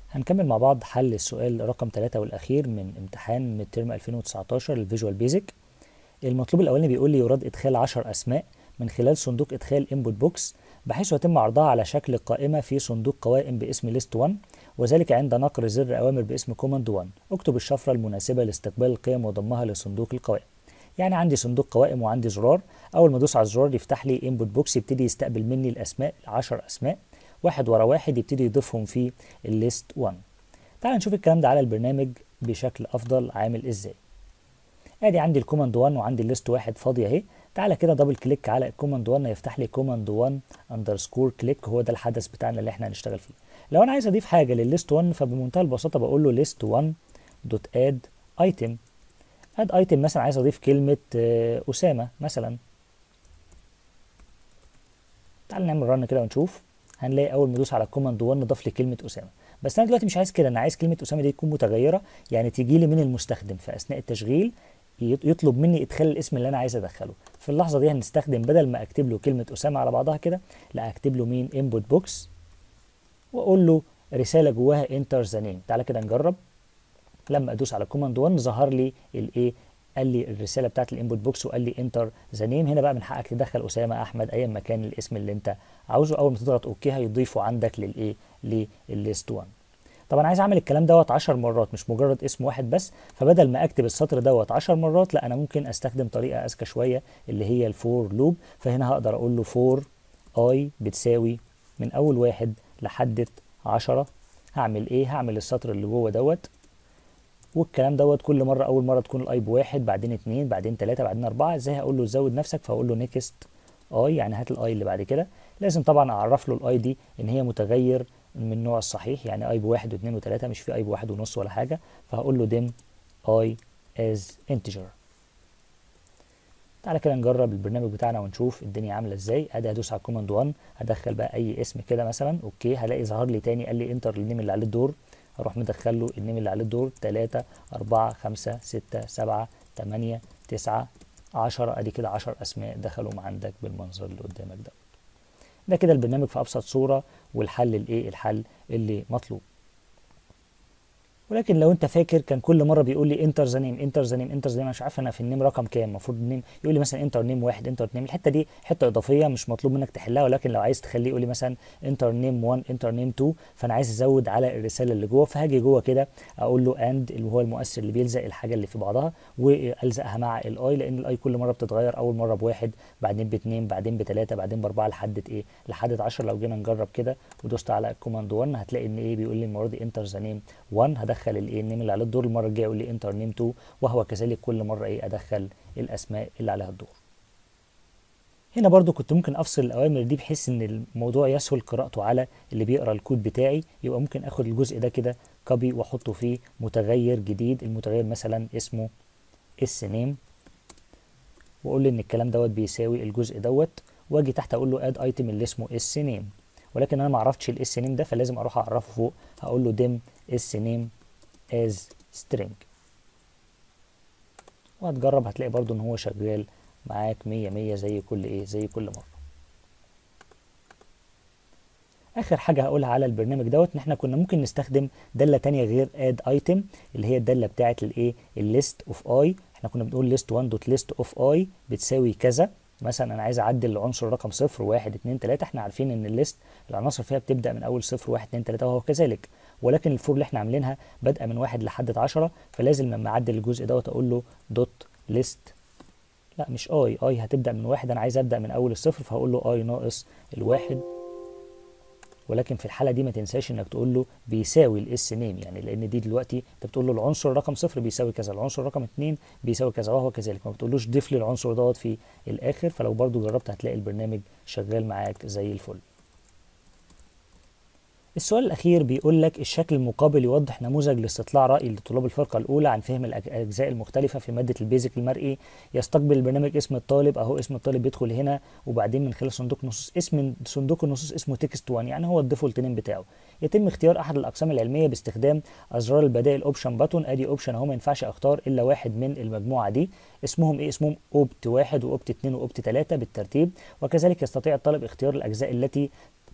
هنكمل مع بعض حل السؤال رقم 3 والأخير من امتحان من ترم 2019 الفيجوال بيزك. المطلوب الأولاني بيقول لي يراد إدخال 10 أسماء من خلال صندوق إدخال انبوت بوكس بحيث يتم عرضها على شكل قائمة في صندوق قوائم باسم ليست 1، وذلك عند نقر زر أوامر باسم كوماند 1. اكتب الشفرة المناسبة لاستقبال القيم وضمها لصندوق القوائم. يعني عندي صندوق قوائم وعندي زرار، أول ما أدوس على الزرار يفتح لي انبوت بوكس يبتدي يستقبل مني الأسماء 10 أسماء واحد ورا واحد يبتدي يضيفهم في الليست 1. تعال نشوف الكلام ده على البرنامج بشكل افضل عامل ازاي. ادي عندي الكوماند 1 وعندي الليست 1 فاضيه اهي. تعالى كده دبل كليك على الكوماند 1 يفتح لي كوماند 1 اندرسكور كليك، هو ده الحدث بتاعنا اللي احنا هنشتغل فيه. لو انا عايز اضيف حاجه للليست 1 فبمنتهى البساطه بقول له list 1 دوت اد ايتم. اد ايتم مثلا عايز اضيف كلمه اسامه مثلا. تعال نعمل رن كده ونشوف. هنلاقي اول ما ادوس على الكوماند 1 ضاف لي كلمه اسامه، بس انا دلوقتي مش عايز كده، انا عايز كلمه اسامه دي تكون متغيره، يعني تيجي لي من المستخدم في اثناء التشغيل يطلب مني ادخال الاسم اللي انا عايز ادخله. في اللحظه دي هنستخدم بدل ما اكتب له كلمه اسامه على بعضها كده، لا اكتب له مين انبوت بوكس واقول له رساله جواها انتر ذا نيم. تعالى كده نجرب. لما ادوس على كوماند 1 ظهر لي الايه، قال لي الرساله بتاعت الانبوت بوكس وقال لي انتر ذا نيم. هنا بقى من حقك تدخل اسامه، احمد، ايا ما كان الاسم اللي انت عاوزه. اول ما تضغط اوكي هيضيفه عندك للايه، للليست 1. طبعا عايز اعمل الكلام دوت 10 مرات مش مجرد اسم واحد بس، فبدل ما اكتب السطر دوت 10 مرات لا انا ممكن استخدم طريقه اذكى شويه اللي هي الفور لوب. فهنا هقدر اقول له فور اي بتساوي من اول واحد لحد 10. هعمل ايه؟ هعمل السطر اللي جوه دوت، والكلام دوت كل مره اول مره تكون الاي بواحد، بعدين اتنين، بعدين تلاته، بعدين اربعه. ازاي؟ هقول له زود نفسك، فاقول له نيكست اي، يعني هات الاي اللي بعد كده. لازم طبعا اعرف له الاي دي ان هي متغير من النوع الصحيح، يعني اي بواحد واثنين وثلاثه، مش في اي بواحد ونص ولا حاجه. فهقول له ديم اي از انتجر. تعالى كده نجرب البرنامج بتاعنا ونشوف الدنيا عامله ازاي. ادي هدوس على الكوماند 1، هدخل بقى اي اسم كده مثلا، اوكي، هلاقي ظهر لي تاني قال لي انتر النيم اللي عليه الدور. اروح مدخل له النيم اللي عليه الدور 3 4 5 6 7 8 9 10. ادي كده 10 اسماء دخلوا عندك بالمنظر اللي قدامك ده. ده كده البرنامج في ابسط صوره، والحل الايه، الحل اللي مطلوب. ولكن لو انت فاكر كان كل مره بيقول لي انتر ذا نيم انتر ذا نيم انتر ذا نيم، مش عارف انا في النيم رقم كام. المفروض النيم يقول لي مثلا انتر نيم 1 انتر نيم. الحته دي حته اضافيه مش مطلوب منك تحلها، ولكن لو عايز تخليه يقول لي مثلا انتر نيم 1 انتر نيم 2، فانا عايز ازود على الرساله اللي جوه. فهاجي جوه كده اقول له اند اللي هو المؤثر اللي بيلزق الحاجه اللي في بعضها، والزقها مع الاي، لان الاي كل مره بتتغير، اول مره بواحد، بعدين باثنين، بعدين بثلاثه، بعدين باربعه، لحد ايه، لحد 10. لو جينا نجرب كده ودوست على الكوماند 1 هتلاقي ان ايه، بيقول لي المره دي انتر ذا نيم 1. هدخل الايه، النيم اللي على الدور. المره الجايه يقول لي انتر نيم 2، وهو كذلك كل مره ايه ادخل الاسماء اللي عليها الدور. هنا برضو كنت ممكن افصل الاوامر دي بحيث ان الموضوع يسهل قراءته على اللي بيقرا الكود بتاعي. يبقى ممكن اخد الجزء ده كده كوبي واحطه فيه متغير جديد. المتغير مثلا اسمه اس نيم، واقول له ان الكلام دوت بيساوي الجزء دوت، واجي تحت اقول له اد ايتم اللي اسمه اس نيم. ولكن انا ما اعرفش الاس نيم ده، فلازم اروح اعرفه فوق. هقول له ديم اس نيم از string، وهتجرب هتلاقي برضو ان هو شغال معاك 100 100 زي كل ايه، زي كل مره. اخر حاجه هقولها على البرنامج دوت ان احنا كنا ممكن نستخدم داله تانية غير اد ايتم، اللي هي الداله بتاعه الايه، الليست اوف اي. احنا كنا بنقول list 1 دوت list اوف اي بتساوي كذا. مثلا انا عايز اعدل العنصر رقم 0 1 2 3. احنا عارفين ان الليست العناصر فيها بتبدا من اول 0 1 2 3 وهو كذلك، ولكن الفور اللي احنا عاملينها بادئه من 1 لحد 10. فلازم لما اعدل الجزء دوت اقول له دوت ليست، لا مش اي هتبدا من 1، انا عايز ابدا من اول الصفر، فهقول له اي ناقص الواحد. ولكن في الحاله دي ما تنساش انك تقول له بيساوي الاس نيم، يعني لان دي دلوقتي انت بتقول له العنصر رقم 0 بيساوي كذا، العنصر رقم 2 بيساوي كذا، وهو كذلك. ما بتقولوش ضيف لي العنصر دوت في الاخر. فلو برضو جربت هتلاقي البرنامج شغال معاك زي الفل. السؤال الأخير بيقول لك الشكل المقابل يوضح نموذج لاستطلاع رأي لطلاب الفرقة الأولى عن فهم الأجزاء المختلفة في مادة البيزك المرئي. يستقبل البرنامج اسم الطالب، أهو اسم الطالب بيدخل هنا، وبعدين من خلال صندوق نصوص، اسم صندوق النصوص اسمه تكست 1، يعني هو الديفولت نيم بتاعه. يتم اختيار أحد الأقسام العلمية باستخدام أزرار البدائل أوبشن باتون. أدي أوبشن أهو، ما ينفعش أختار إلا واحد من المجموعة دي. اسمهم إيه؟ اسمهم أوبت 1 وأوبت 2 وأوبت 3 بالترتيب. وكذلك يستطيع الطالب اختيار الأجزاء التي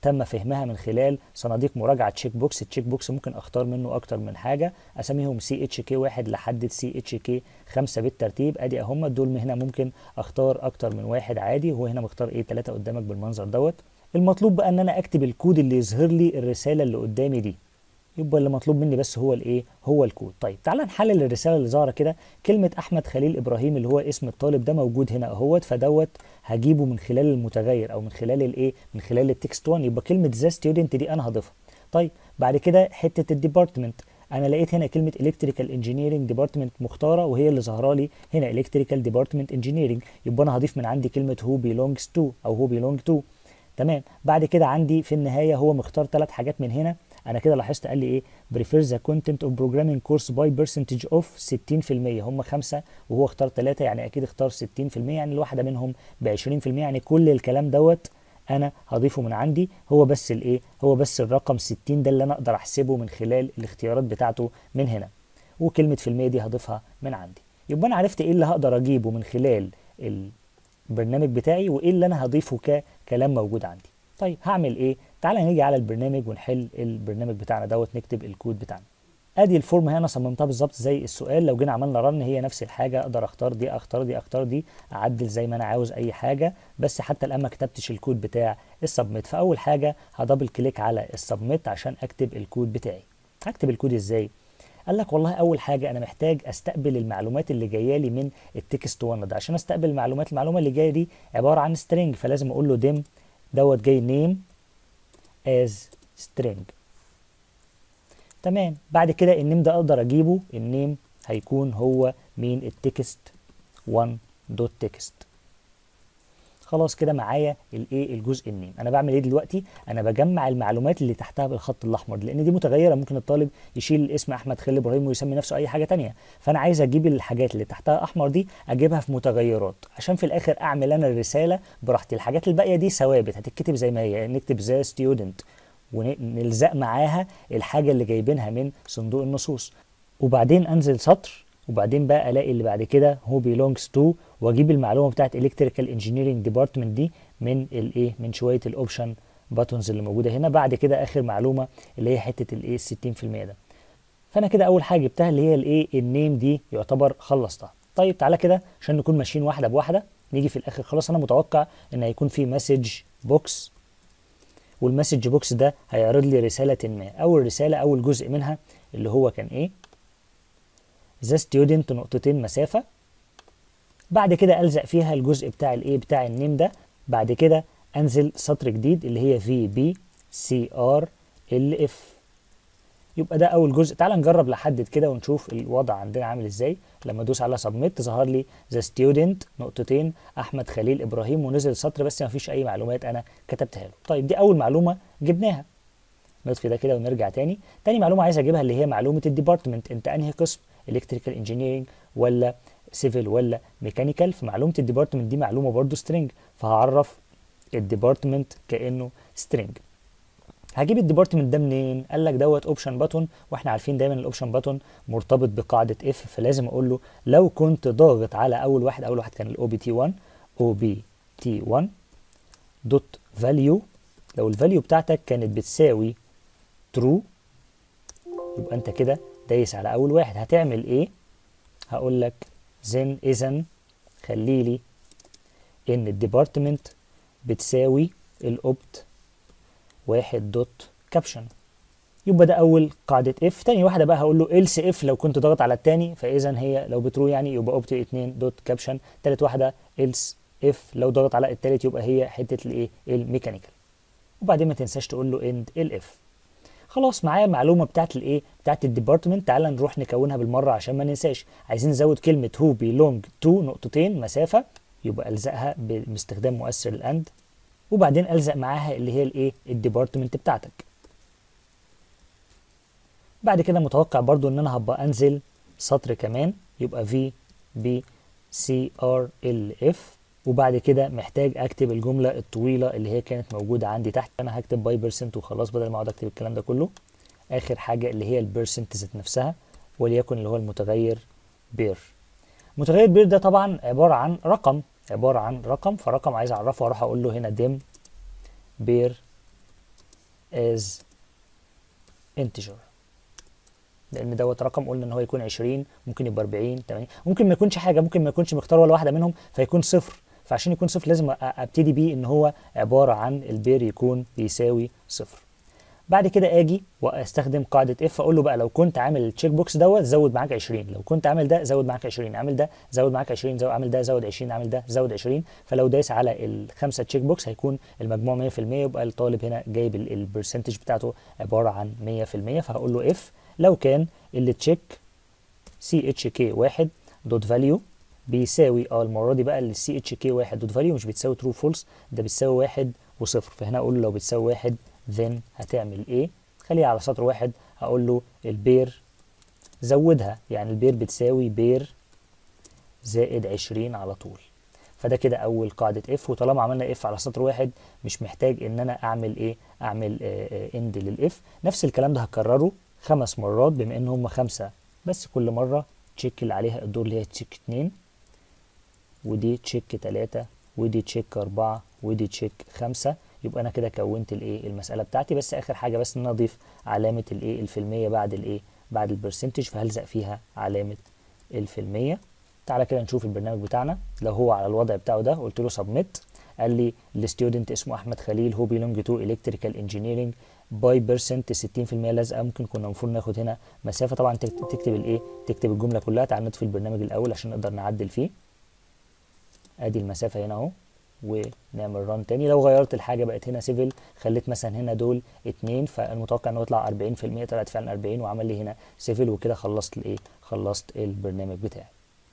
تم فهمها من خلال صناديق مراجعه تشيك بوكس. التشيك بوكس ممكن اختار منه اكتر من حاجه، اسميهم CHK1 لحد CHK5 بالترتيب. ادي اهم دول. من هنا ممكن اختار اكتر من واحد عادي، هو هنا مختار ايه 3 قدامك بالمنظر دوت. المطلوب بقى ان انا اكتب الكود اللي يظهر لي الرساله اللي قدامي دي. يبقى اللي مطلوب مني بس هو الايه، هو الكود. طيب تعالى نحلل الرساله اللي ظاهره كده. كلمه احمد خليل ابراهيم اللي هو اسم الطالب ده موجود هنا اهوت، فدوت هجيبه من خلال المتغير او من خلال الايه، من خلال التكست 1. يبقى كلمه ذا ستودنت دي انا هضيفها. طيب بعد كده حته الديبارتمنت، انا لقيت هنا كلمه الكتريكال انجينيرنج ديبارتمنت مختاره وهي اللي ظاهره لي هنا الكتريكال ديبارتمنت انجينيرنج، يبقى انا هضيف من عندي كلمه هو بيلونجز تو او هو بيلونج تو. تمام. بعد كده عندي في النهايه هو مختار 3 حاجات من هنا. انا كده لاحظت قال لي ايه prefer the content of programming course by percentage of 60%. هم 5 وهو اختار 3، يعني اكيد اختار 60%، يعني الواحده منهم ب 20%. يعني كل الكلام دوت انا هضيفه من عندي. هو بس الايه، هو بس الرقم 60 ده اللي انا اقدر احسبه من خلال الاختيارات بتاعته من هنا، وكلمه في المية دي هضيفها من عندي. يبقى انا عرفت ايه اللي هقدر اجيبه من خلال البرنامج بتاعي وايه اللي انا هضيفه ككلام موجود عندي. طيب هعمل ايه؟ تعالى نيجي على البرنامج ونحل البرنامج بتاعنا دوت، نكتب الكود بتاعنا. ادي الفورم هنا صممتها بالظبط زي السؤال. لو جينا عملنا رن هي نفس الحاجه، اقدر اختار دي اختار دي اختار دي، اعدل زي ما انا عاوز اي حاجه. بس حتى الان ما كتبتش الكود بتاع السبميت. فاول حاجه هدبل كليك على السبميت عشان اكتب الكود بتاعي. هكتب الكود ازاي؟ قال لك والله اول حاجه انا محتاج استقبل المعلومات اللي جايه لي من التكست 1 ده. عشان استقبل المعلومه اللي جايه دي عباره عن string، فلازم اقول له dim دوت جاي name as string. تمام. بعد كده النيم ده اقدر اجيبه، النيم هيكون هو مين، التكست 1 دوت تكست. خلاص كده معايا الايه، الجزء النيم. انا بعمل ايه دلوقتي؟ انا بجمع المعلومات اللي تحتها بالخط الاحمر، لان دي متغيره. ممكن الطالب يشيل الاسم احمد خليل ابراهيم ويسمي نفسه اي حاجه تانية. فانا عايز اجيب الحاجات اللي تحتها احمر دي اجيبها في متغيرات، عشان في الاخر اعمل انا الرساله براحتي. الحاجات الباقيه دي ثوابت هتتكتب زي ما هي، نكتب ذا ستودنت ونلزق معاها الحاجه اللي جايبينها من صندوق النصوص، وبعدين انزل سطر، وبعدين بقى الاقي اللي بعد كده هو belongs to، واجيب المعلومه بتاعت electrical engineering department دي من الايه، من شويه الاوبشن باتونز اللي موجوده هنا. بعد كده اخر معلومه اللي هي حته الايه 60% ده. فانا كده اول حاجه جبتها اللي هي الايه، النيم دي يعتبر خلصتها. طيب تعالى كده عشان نكون ماشيين واحده بواحده، نيجي في الاخر خلاص. انا متوقع ان هيكون في مسج بوكس، والمسج بوكس ده هيعرض لي رساله ما. اول رساله اول جزء منها اللي هو كان ايه، the student نقطتين مسافة. بعد كده ألزق فيها الجزء بتاع الايه، بتاع النيم ده. بعد كده أنزل سطر جديد اللي هي VBCRLF. يبقى ده أول جزء. تعال نجرب لحد كده ونشوف الوضع عندنا عامل ازاي. لما أدوس على سبميت ظهر لي the student نقطتين أحمد خليل إبراهيم، ونزل سطر بس ما فيش أي معلومات أنا كتبتها له. طيب دي أول معلومة جبناها. نطفي ده كده ونرجع تاني. تاني معلومة عايز أجيبها اللي هي معلومة الديبارتمنت. أنت أنهي قسم، الكتريكال انجينيرنج ولا سيفل ولا ميكانيكال؟ في معلومه الديبارتمنت دي معلومه برضو سترينج، فهعرف الديبارتمنت كانه سترينج. هجيب الديبارتمنت ده منين؟ قال لك دوت اوبشن باتون، واحنا عارفين دايما الاوبشن باتون مرتبط بقاعده اف، فلازم اقول له لو كنت ضاغط على اول واحد كان الاو بي تي 1 او بي تي 1 دوت فاليو، لو الفاليو بتاعتك كانت بتساوي ترو يبقى انت كده دايس على اول واحد. هتعمل ايه؟ هقول لك then اذا خلي لي ان الديبارتمنت بتساوي الاوبت واحد دوت كابشن. يبقى ده اول قاعده اف. تاني واحده بقى هقول له else if لو كنت ضغط على التاني، فاذا هي لو بترو يعني يبقى اوبت 2 دوت كابشن. تالت واحده else if لو ضغط على التالت يبقى هي حته الايه، الميكانيكال. وبعدين ما تنساش تقول له end الاف. خلاص معايا المعلومه بتاعت الايه، بتاعت الديبارتمنت. تعالى نروح نكونها بالمره عشان ما ننساش. عايزين نزود كلمه هو بيلونج تو نقطتين مسافه، يبقى الزقها باستخدام مؤثر الاند، وبعدين الزق معاها اللي هي الايه، الديبارتمنت بتاعتك. بعد كده متوقع برضو ان انا هبقى انزل سطر كمان، يبقى في بي سي ار ال اف، وبعد كده محتاج اكتب الجمله الطويله اللي هي كانت موجوده عندي تحت. انا هكتب باي بيرسنت وخلاص بدل ما اقعد اكتب الكلام ده كله. اخر حاجه اللي هي البيرسنت ذات نفسها، وليكن اللي هو المتغير بير. متغير بير ده طبعا عباره عن رقم، فرقم عايز اعرفه، اروح اقول له هنا ديم بير as integer، لان دوت رقم قلنا ان هو يكون 20، ممكن يبقى 40 80، ممكن ما يكونش حاجه، ممكن ما يكونش مختار ولا واحده منهم فيكون صفر. فعشان يكون صفر لازم ابتدي بيه ان هو عباره عن البير يكون بيساوي صفر. بعد كده اجي واستخدم قاعده اف، اقول له بقى لو كنت عامل التشيك بوكس دوت زود معاك 20، لو كنت عامل ده زود معاك 20، عامل ده زود معاك 20، عامل ده زود 20، عامل ده زود 20. فلو دايس على الخمسه تشيك بوكس هيكون المجموع 100%، يبقى الطالب هنا جايب البرسنتج بتاعته عباره عن 100%. فهقول له اف لو كان التشيك سي اتش كي 1 دوت فاليو بيساوي المره دي بقى السي اتش كي 1 دوت فاليو مش بتساوي ترو فولس، ده بتساوي 1 وصفر. فهنا اقول له لو بتساوي 1 then هتعمل ايه؟ خليها على سطر واحد، هقول له البير زودها، يعني البير بتساوي بير زائد 20 على طول. فده كده اول قاعده اف. وطالما عملنا اف على سطر واحد مش محتاج ان انا اعمل ايه؟ اعمل اند للاف. نفس الكلام ده هكرره 5 مرات بما ان هم 5 بس، كل مره تشيك اللي عليها الدور اللي هي تشيك 2، ودي تشيك 3، ودي تشيك 4، ودي تشيك 5. يبقى انا كده كونت الايه المساله بتاعتي. بس اخر حاجه بس ان انا اضيف علامه الايه الفيلميه بعد الايه بعد البرسنتج، فهلزق فيها علامه الفيلميه. تعالى كده نشوف البرنامج بتاعنا. لو هو على الوضع بتاعه ده قلت له سبميت، قال لي الستودنت اسمه احمد خليل، هو بيلونج تو الكتريكال انجينيرنج باي بيرسنت 60% لازقه. ممكن كنا المفروض ناخد هنا مسافه، طبعا تكتب الايه تكتب الجمله كلها. تعال نطفي البرنامج الاول عشان نقدر نعدل فيه. ادي المسافه هنا اهو، ونعمل ران تاني. لو غيرت الحاجه بقت هنا سيفل، خليت مثلا هنا دول 2، فالمتوقع انه يطلع 40%، طلعت فعلا 40 وعمل لي هنا سيفل. وكده خلصت الايه خلصت البرنامج بتاعي.